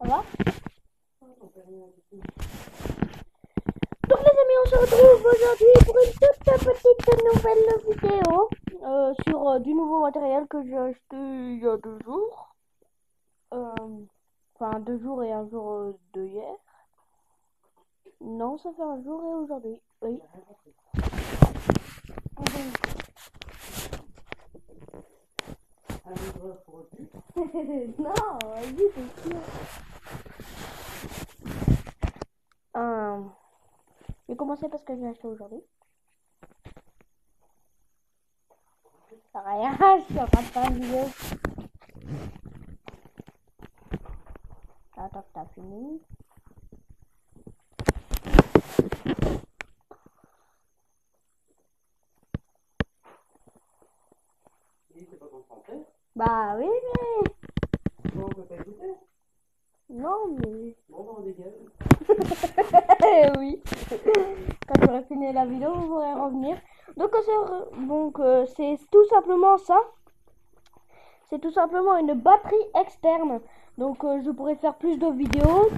va? Donc les amis, on se retrouve aujourd'hui pour une toute petite nouvelle vidéo sur du nouveau matériel que j'ai acheté il y a 2 jours. Enfin 2 jours et un jour de hier. Non, ça fait un jour et aujourd'hui. Oui. Non, vas-y, c'est sûr. Je vais commencer parce que j'ai acheté aujourd'hui. Rien, je suis en train de faire une vidéo. Attends que t'as fini. C'est pas concentré? Bah oui, mais... Bon, on peut pas écouter? Non, mais... Bon, on dégage. Oui. Quand j'aurai fini la vidéo, vous pourrez revenir. Donc c'est tout simplement ça. C'est tout simplement une batterie externe. Donc je pourrais faire plus de vidéos.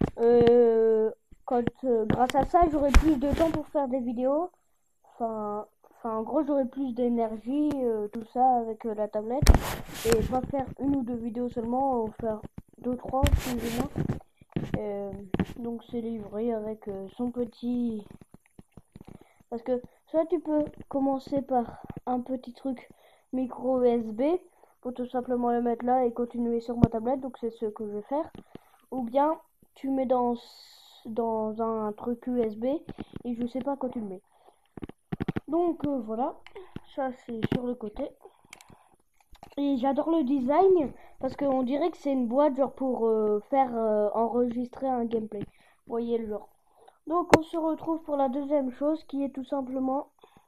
Grâce à ça, j'aurai plus de temps pour faire des vidéos. Enfin en gros, j'aurai plus d'énergie, tout ça avec la tablette. Et pas faire une ou deux vidéos seulement, faire 2-3 plus ou moins. Donc c'est livré avec son petit... Parce que soit tu peux commencer par un petit truc micro USB pour tout simplement le mettre là et continuer sur ma tablette, donc c'est ce que je vais faire. Ou bien tu mets dans un truc USB et je sais pas quand tu le mets. Donc voilà, ça c'est sur le côté. Et j'adore le design parce qu'on dirait que c'est une boîte genre pour faire enregistrer un gameplay. Vous voyez le genre. Donc on se retrouve pour la deuxième chose qui est tout simplement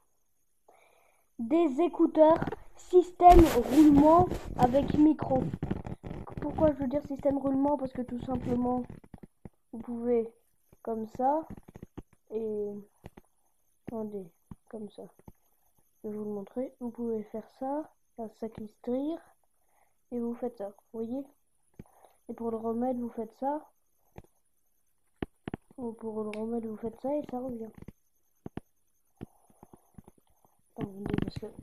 des écouteurs système roulement avec micro. Pourquoi je veux dire système roulement? Parce que tout simplement vous pouvez comme ça et attendez comme ça. Je vais vous le montrer. Vous pouvez faire ça, ça qui se tire et vous faites ça. Vous voyez? Et pour le remettre vous faites ça. Ou pour le remettre vous faites ça et ça revient. Attendez parce que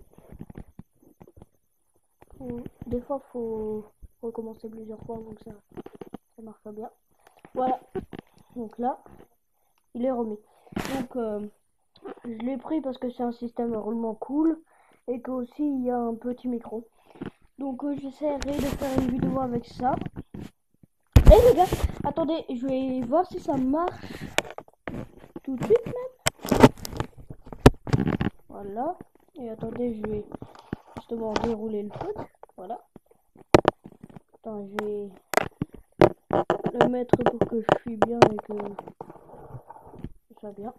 des fois faut recommencer plusieurs fois donc ça marche pas bien. Voilà, donc là il est remis. Donc je l'ai pris parce que c'est un système roulement cool et qu'aussi il y a un petit micro. Donc j'essaierai de faire une vidéo avec ça. Et les gars, attendez, je vais voir si ça marche tout de suite même. Voilà, et attendez, je vais justement dérouler le truc. Voilà. Attends, je vais le mettre pour que je suis bien et que ça soit bien.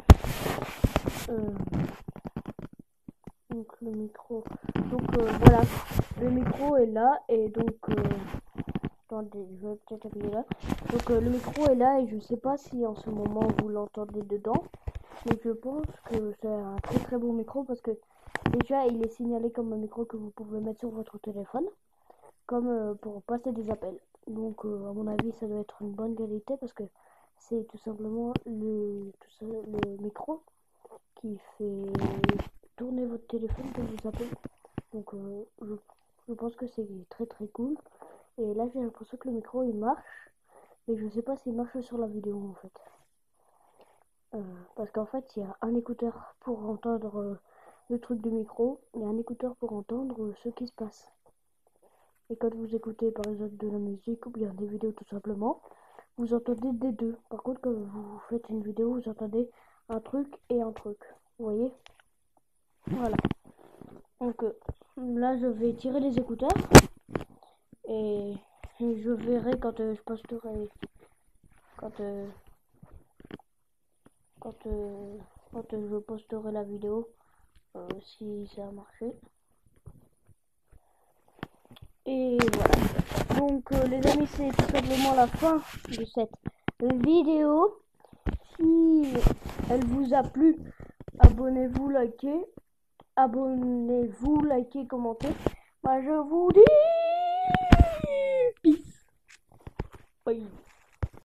Donc le micro. Donc voilà, le micro est là et donc attendez, je vais peut-être appuyer là. Donc le micro est là et je sais pas si en ce moment vous l'entendez dedans, mais je pense que c'est un très très bon micro parce que déjà il est signalé comme un micro que vous pouvez mettre sur votre téléphone, comme pour passer des appels. Donc à mon avis ça doit être une bonne qualité parce que c'est tout simplement le micro qui fait tourner votre téléphone quand vous appelez. Donc je pense que c'est très très cool. Et là j'ai l'impression que le micro il marche, mais je sais pas s'il marche sur la vidéo en fait. Parce qu'en fait il y a un écouteur pour entendre le truc du micro et un écouteur pour entendre ce qui se passe. Et quand vous écoutez par exemple de la musique ou bien des vidéos tout simplement, vous entendez des deux. Par contre quand vous faites une vidéo vous entendez un truc et un truc. Vous voyez? Voilà. Donc là je vais tirer les écouteurs et je verrai quand je posterai quand je posterai la vidéo si ça a marché. Et voilà. Donc les amis, c'est tout simplement la fin de cette vidéo. Si elle vous a plu, abonnez-vous, likez, commentez. Moi je vous dis peace. Bye.